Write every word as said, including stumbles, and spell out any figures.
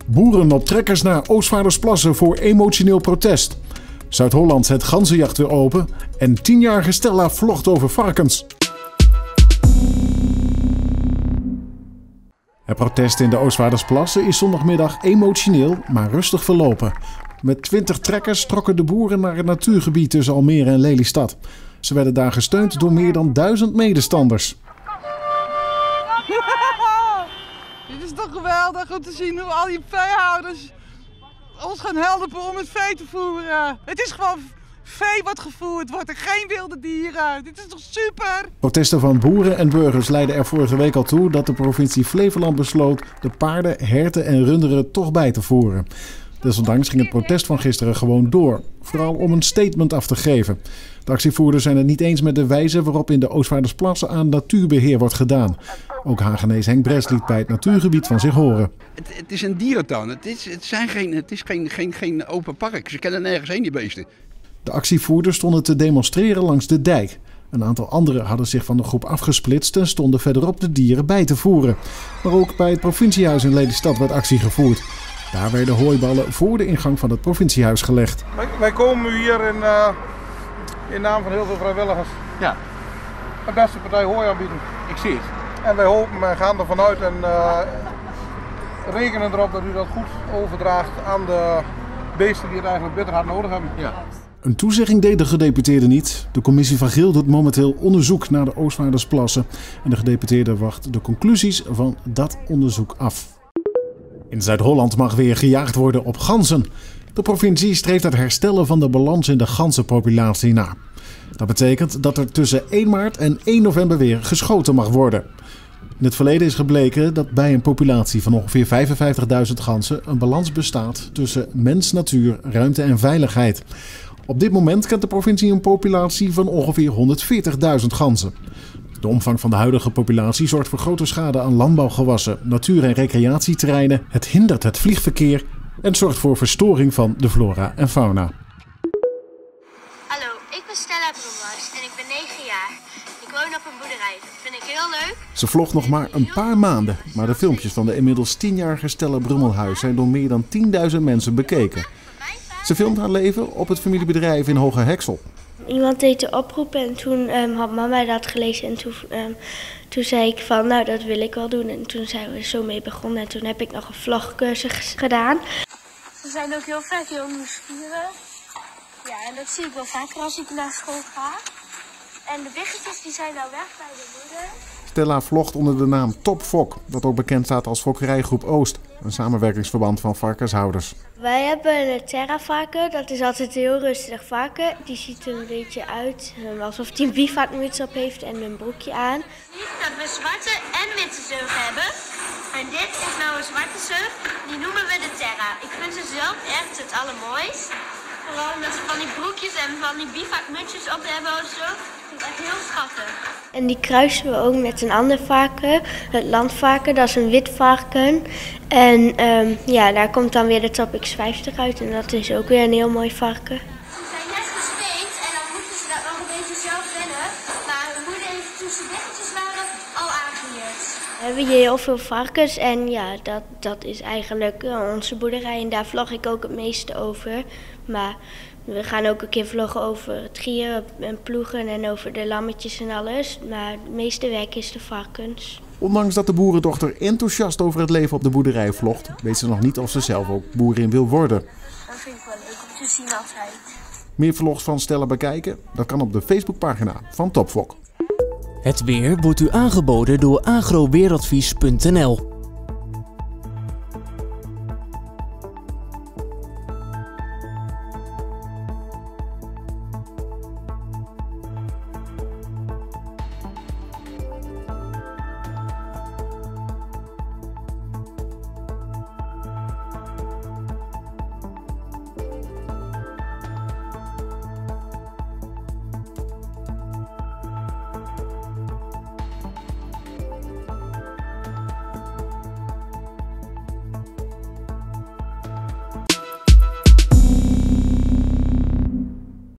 Boeren op trekkers naar Oostvaardersplassen voor emotioneel protest. Zuid-Holland zet ganzenjacht weer open en tienjarige Stella vlocht over varkens. Het protest in de Oostvaardersplassen is zondagmiddag emotioneel, maar rustig verlopen. Met twintig trekkers trokken de boeren naar het natuurgebied tussen Almere en Lelystad. Ze werden daar gesteund door meer dan duizend medestanders. Dit is toch geweldig om te zien hoe al die veehouders ons gaan helpen om het vee te voeren. Het is gewoon vee wat gevoerd wordt en geen wilde dieren. Dit is toch super? Protesten van boeren en burgers leidden er vorige week al toe dat de provincie Flevoland besloot de paarden, herten en runderen toch bij te voeren. Desondanks ging het protest van gisteren gewoon door. Vooral om een statement af te geven. De actievoerders zijn het niet eens met de wijze waarop in de Oostvaardersplassen aan natuurbeheer wordt gedaan. Ook Hagenees Henk Bres liet bij het natuurgebied van zich horen. Het, het is een dierentuin. Het is, het zijn geen, het is geen, geen, geen open park. Ze kennen nergens heen, die beesten. De actievoerders stonden te demonstreren langs de dijk. Een aantal anderen hadden zich van de groep afgesplitst en stonden verderop de dieren bij te voeren. Maar ook bij het provinciehuis in Lelystad werd actie gevoerd. Daar werden hooiballen voor de ingang van het provinciehuis gelegd. Wij, wij komen hier in, uh, in naam van heel veel vrijwilligers. Ja. Het beste partij hooi aanbieden. Ik zie het. En wij hopen en gaan ervan uit en uh, rekenen erop dat u dat goed overdraagt aan de beesten die het eigenlijk bitter hard nodig hebben. Ja. Een toezegging deed de gedeputeerde niet. De commissie van Geel doet momenteel onderzoek naar de Oostvaardersplassen. En de gedeputeerde wacht de conclusies van dat onderzoek af. In Zuid-Holland mag weer gejaagd worden op ganzen. De provincie streeft het herstellen van de balans in de ganzenpopulatie na. Dat betekent dat er tussen één maart en één november weer geschoten mag worden. In het verleden is gebleken dat bij een populatie van ongeveer vijfenvijftigduizend ganzen een balans bestaat tussen mens, natuur, ruimte en veiligheid. Op dit moment kent de provincie een populatie van ongeveer honderdveertigduizend ganzen. De omvang van de huidige populatie zorgt voor grote schade aan landbouwgewassen, natuur- en recreatieterreinen. Het hindert het vliegverkeer en zorgt voor verstoring van de flora en fauna. Hallo, ik ben Stella Bromhuis en ik ben negen jaar. Ik woon op een boerderij. Dat vind ik heel leuk. Ze vlogt nog maar een paar maanden, maar de filmpjes van de inmiddels tienjarige Stella Brummelhuis zijn door meer dan tienduizend mensen bekeken. Ze filmt haar leven op het familiebedrijf in Hoge Heksel. Iemand deed de oproep en toen um, had mama dat gelezen en toen, um, toen zei ik van nou dat wil ik wel doen. En toen zijn we zo mee begonnen en toen heb ik nog een vlogcursus gedaan. Ze zijn ook heel vaak heel nieuwsgierig. Ja, en dat zie ik wel vaker als ik naar school ga. En de biggetjes die zijn nou weg bij de moeder. Stella vlogt onder de naam Top Fok, dat ook bekend staat als Fokkerijgroep Oost, een samenwerkingsverband van varkenshouders. Wij hebben een terra-varken, dat is altijd een heel rustig varken. Die ziet er een beetje uit alsof hij een bivakmuts op heeft en een broekje aan. Dat we zwarte en witte zeug hebben. En dit is nou een zwarte zeug, die noemen we de terra. Ik vind ze zelf echt het allermooist. Vooral omdat ze van die broekjes en van die bivakmutsjes op hebben of zo. Ik vind het echt heel schattig. En die kruisen we ook met een ander varken, het landvarken, dat is een wit varken. En um, ja, daar komt dan weer de Top X vijftig uit en dat is ook weer een heel mooi varken. Ze zijn net gespeend en dan moeten ze dat nog een beetje zelf rennen. Maar mijn moeder heeft toen ze biggetjes waren al aangeleerd. We hebben hier heel veel varkens en ja, dat, dat is eigenlijk uh, onze boerderij en daar vlog ik ook het meeste over. Maar we gaan ook een keer vloggen over het gieren en ploegen en over de lammetjes en alles. Maar het meeste werk is de varkens. Ondanks dat de boerendochter enthousiast over het leven op de boerderij vlogt, weet ze nog niet of ze zelf ook boerin wil worden. Dat vind ik wel leuk om te zien altijd. Meer vlogs van Stella bekijken? Dat kan op de Facebookpagina van Top Fok. Het weer wordt u aangeboden door agroweeradvies punt n l.